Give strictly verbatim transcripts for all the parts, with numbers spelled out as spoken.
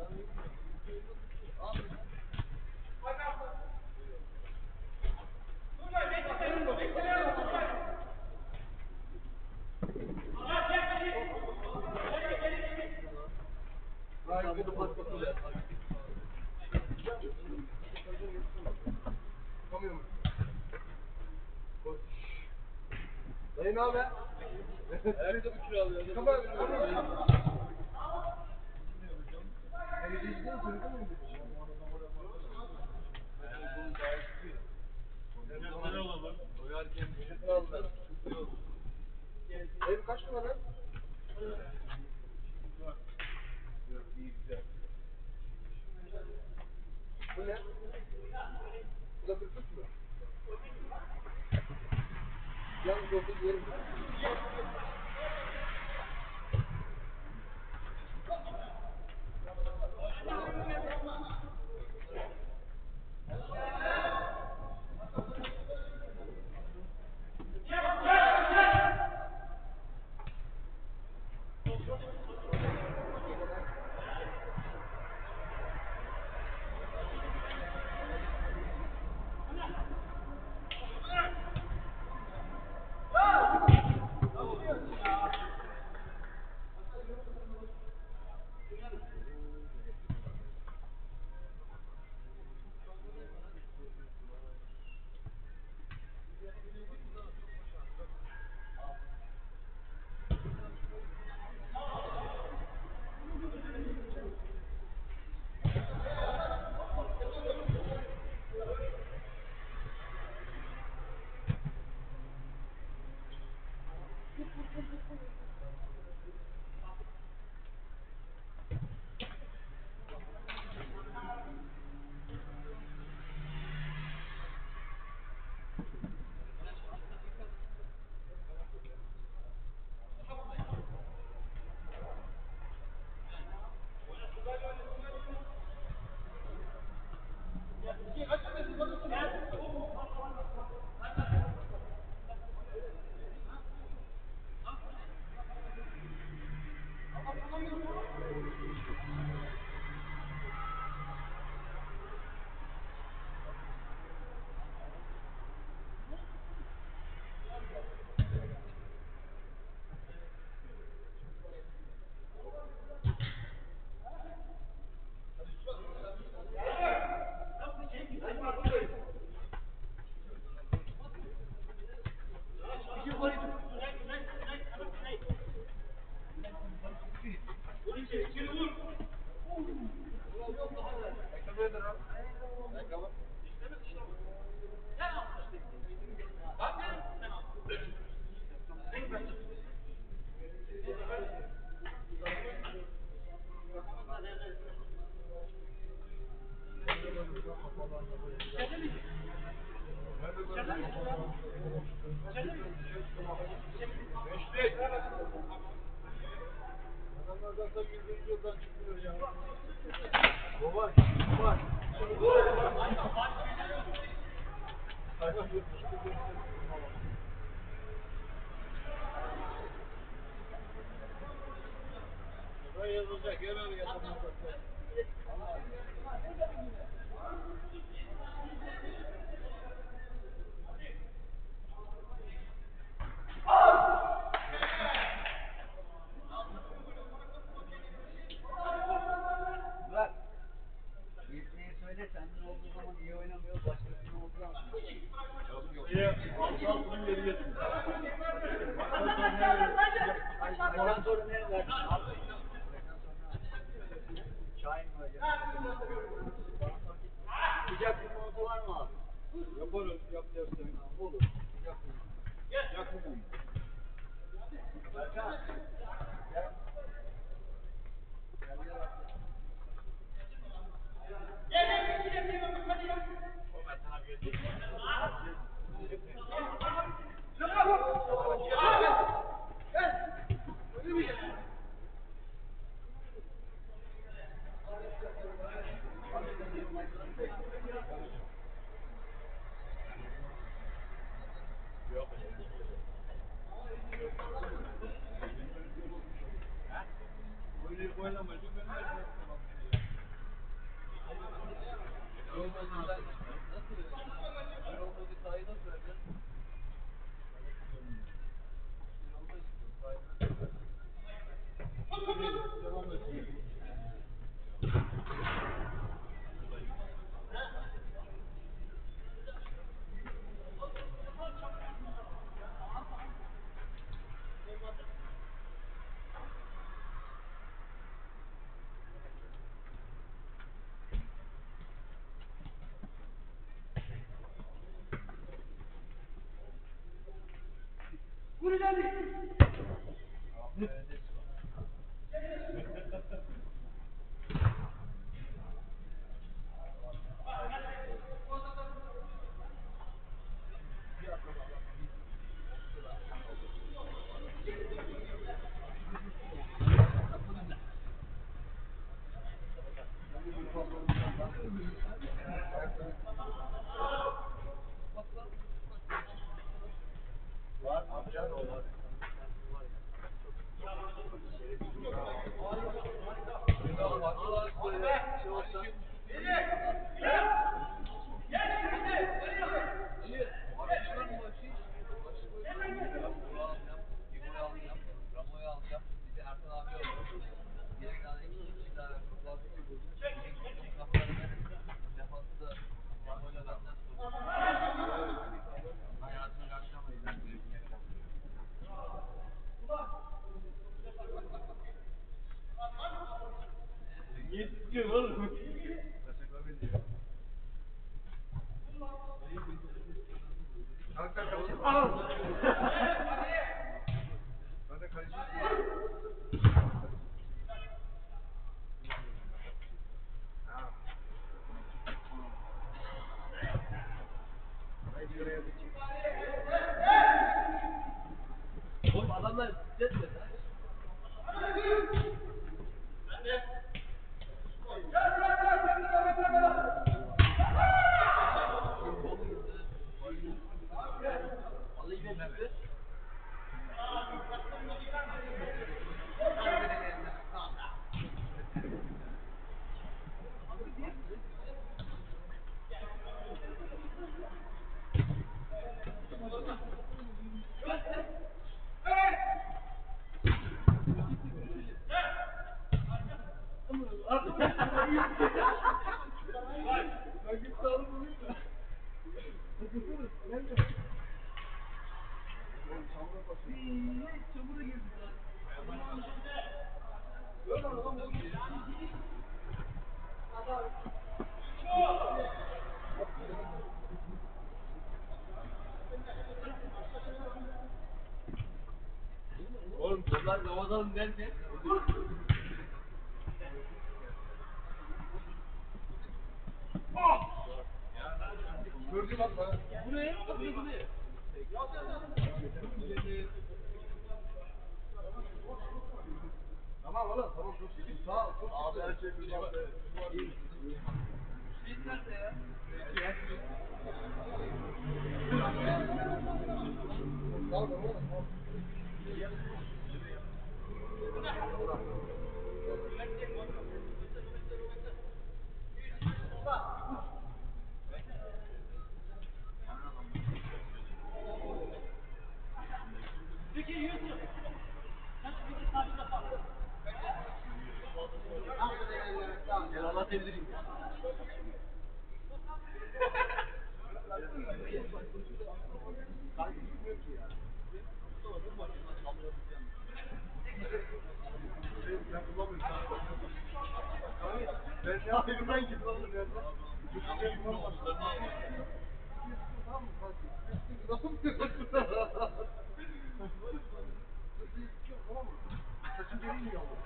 Dayı ne haber? Herkese bu kilo alıyor. Tamam, tamam. Televizyonda çocuklar mı gidiyor? Ne olalım? Doyarken bir aldılar. Dayı kaç numara? İyi güzel. Bu ne? Bu da kırk üç mü? Yalnız dokuz yerim. Adamlar zaten yüzüncü yıldan çıkmıyor ya. Baba, baba. Hayvan yetmiş bir buraya yazılacak, yer öyle yazılacak. Bak, Yetmeyi söyle, senden olduğu zaman iyi oynamıyor, başkasının olduğu zaman. Yok yok. İyi, altı altının geri getirdim. Ondan sonra ne verdin? Şahin var ya. Sıcak bir montu var mı abi? Yaparız, yap dersen. Olur. Sıcak bir montu. Yakın. Berkan. Gel. Gel gel. Oynayıp oynamayacak. Ben de yapamam. Yol bozuklar nasıl vereceksin? Yol bozuk sahayı nasıl vereceksin? Yolda işte sahayı nasıl vereceksin? Devam et. Var mı? Amcan o var. Niye tutuyorsun oğlum? Kanka kaleci. Al. Kanka kaleci. Ha. Haydi şuraya bir çık. Oğlum adamlar bisiklet mi? Alayım bisiklet. Ben git sağlık olayım da. Tutursana. Nerede? Oğlum çamura basıyor. Çamura girdi ya. Ver lan adam oğlum. Oğlum bunlar Ramazan derken Gördüm atma. bu ne? Bu ne? Bu ne? Tamam oğlum tamam çok şükür. Sağ ol. Çok Abi her şükür. şey güzel. Biz nerede ya? Sağ ol oğlum. Gel anlatabilirim. Ben bulamıyorum. Ben ne yapayım ben git oğlum nerede? Ben bulamam. Tamam mı kanki? Nasıl yapıyorsun? Tamam mı? Saçın geri mi yavrum?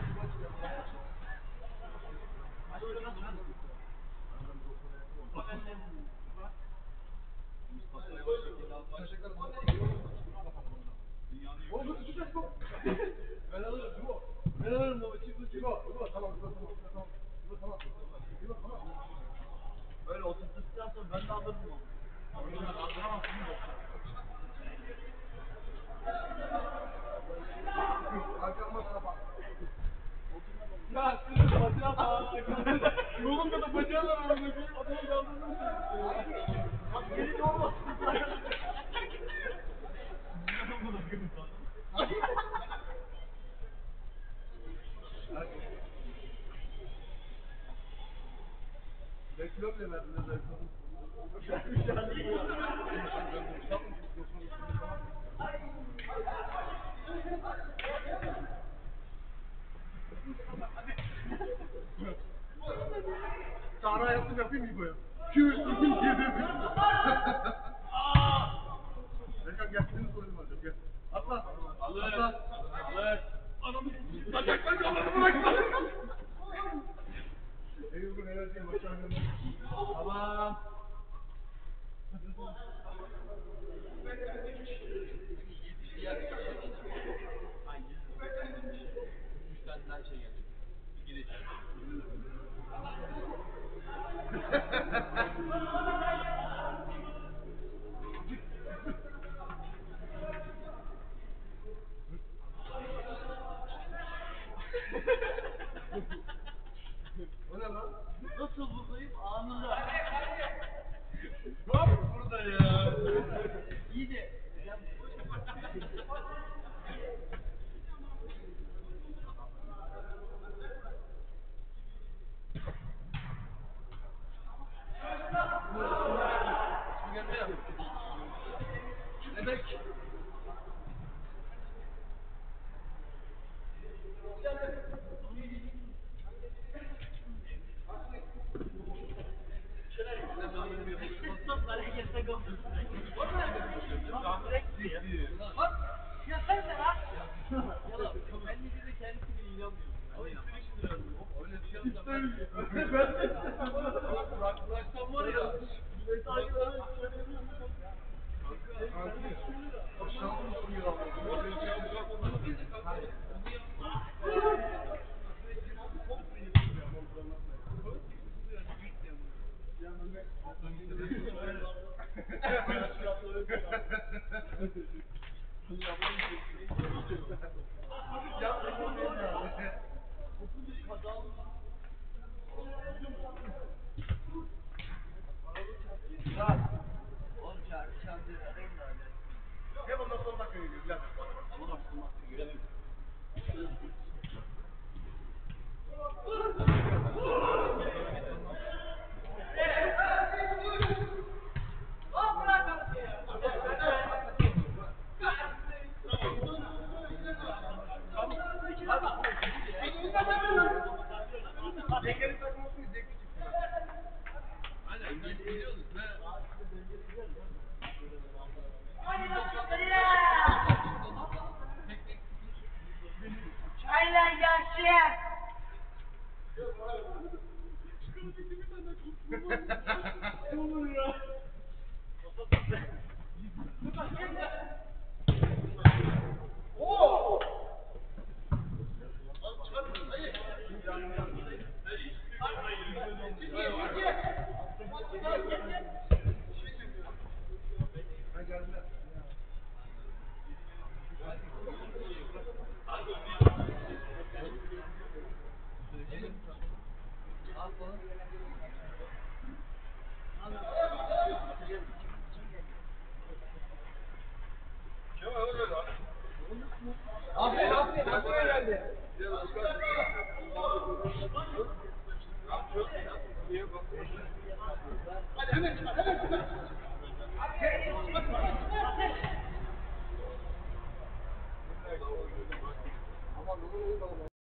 Oğlum tutacak bu. Ben alırım bu. Ben alırım baba çık çık. İbo, İbo tamam, İbo tamam, İbo tamam. İbo tamam. İbo tamam. Böyle oturduktan sonra ben de alırım onu. Oyundan kaldıramazsın mı yoksa? Arkamda tarafa. Ya sürü batına bak. Yolunda da bacağın var arada koyayım. Adamı kaldırdın sen. Bak geri de olmasın. Ben kilo bile verdim ne zayıfladım. Sahra yaptım yapayım mı İbo'ya? Kü, iki, yedi. Berkan gel senin sorunu var gel. Atla. Alır. Atla. Alır. Anamı bacaklar kaldırdı bırakma. Eyüp'ün enerjiyi başarılı. Tamam. Üç tane daha şey geldi. Giriş. O ne lan? Nasıl buradayım anında. Bak burada ya. İyi de. Şimdi gelme ya. Bebek. Tuttum harekete kaldım. Ya sen de lan. Kendisi de kendisi bile inanmıyor. Ama istediği için de öyle bir şey yapsam. Ben de. Bırak bıraksam var ya. Millet takip eder. Aşağı mı sunuyor ama? Oğlum çarpışan bir arayayım da öyle. Hem ondan sonra dakika geliyor. Gel. Zekeri takmasını zekeri çıktı. Aynen geliyoruz ve Aynen yaşlı. Ne olur ya?